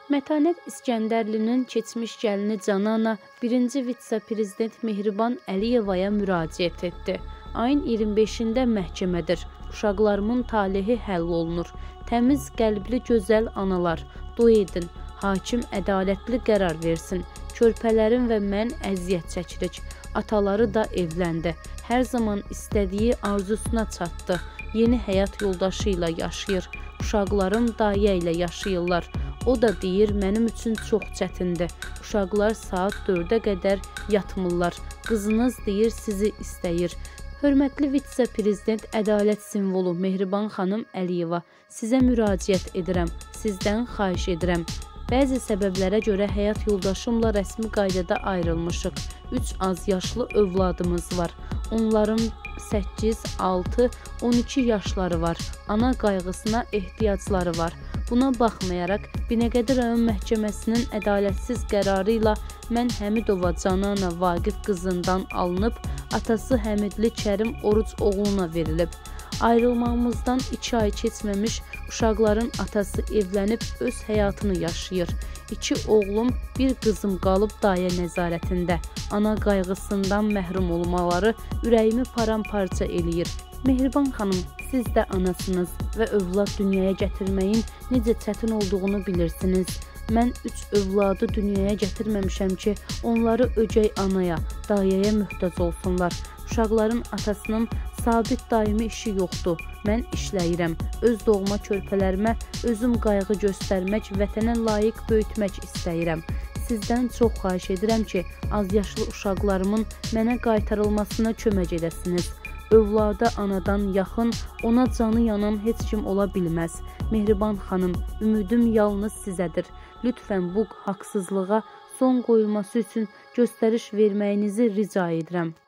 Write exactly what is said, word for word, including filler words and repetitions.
Mətanət İskəndərlinin keçmiş gəlini Canana birinci vitse-prezident Mehriban Əliyevaya müraciət etdi. Ayın iyirmi beşində məhkəmədir. Uşaqlarımın talehi həll olunur. Təmiz, qəlbli, gözəl analar, duy edin. Hakim ədalətli qərar versin. Körpələrim və mən əziyyət çəkirik. Ataları da evləndi. Hər zaman istədiyi arzusuna çatdı. Yeni həyat yoldaşı ilə yaşayır. Uşaqlarım dayə ilə yaşayırlar. O da deyir, mənim üçün çox çətindir. Uşaqlar saat dördə qədər yatmırlar. Qızınız deyir, sizi istəyir. Hörmətli vitse-prezident ədalət simvolu Mehriban xanım Əliyeva, sizə müraciət edirəm, sizdən xahiş edirəm. Bəzi səbəblərə görə həyat yoldaşımla rəsmi qaydada ayrılmışıq. Üç az yaşlı övladımız var. Onların səkkiz, altı, on iki yaşları var. Ana qayğısına ehtiyacları var. Buna baxmayaraq, Binəqədi rayon məhkəməsinin ədalətsiz qərarı ilə mən Həmidova Canana Vaqif qızından alınıb, atası Həmidli Kərim Oruc oğluna verilib. Ayrılmağımızdan iki ay keçməmiş uşaqların atası evlənib öz həyatını yaşayır. İki oğlum, bir qızım qalıb dayə nəzarətində. Ana qayğısından məhrum olmaları ürəyimi paramparça eləyir. Mehriban xanım, siz də anasınız və övlad dünyaya gətirməyin necə çətin olduğunu bilirsiniz. Mən üç övladı dünyaya gətirməmişəm ki, onları öcək anaya, dayəyə möhtac olsunlar. Uşaqların atasının sabit daimi işi yoxdur. Mən işləyirəm. Öz doğma körpələrimə özüm qayğı göstərmək, vətənə layiq böyütmək istəyirəm. Sizdən çox xahiş edirəm ki, az yaşlı uşaqlarımın mənə qaytarılmasına kömək edəsiniz. Övlada anadan yaxın, ona canı yanan heç kim ola bilməz. Mehriban xanım, ümidim yalnız sizədir. Lütfən bu haqsızlığa son qoyulması üçün göstəriş verməyinizi rica edirəm.